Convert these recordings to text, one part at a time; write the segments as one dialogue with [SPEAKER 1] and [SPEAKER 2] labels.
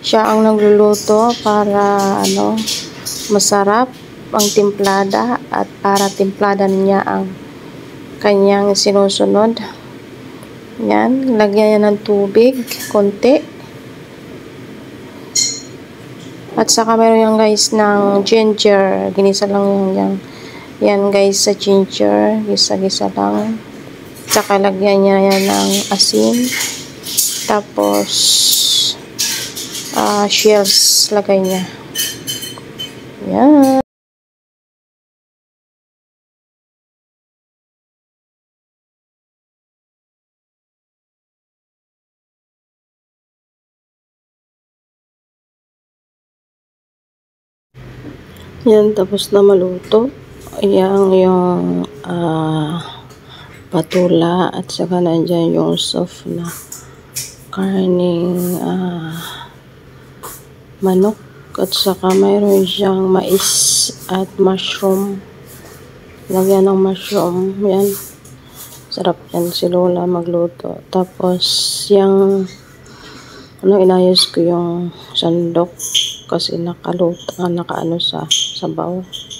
[SPEAKER 1] Siya ang nagluluto para masarap ang timplada at para timplada niya ang kanyang sinusunod. Yan, lagyan niya ng tubig, konti. At saka meron yan guys ng ginger. Ginisa lang yan. Yan guys sa ginger. Gisa-gisa lang. Saka lagyan niya yan ng asin. Tapos shells lagay niya. Yan. Yan, tapos na maluto. Ayan yung patula at saka nandyan yung soft na karning manok at saka mayroon siyang mais at mushroom. Lagyan ng mushroom. Yan. Sarap yan si Lola magluto. Tapos yung inayos ko yung sandok kasi nakaano sa sabaw.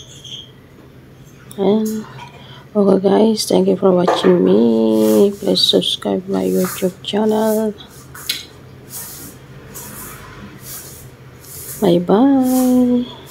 [SPEAKER 1] And okay guys, thank you for watching me. Please subscribe my YouTube channel. Bye bye.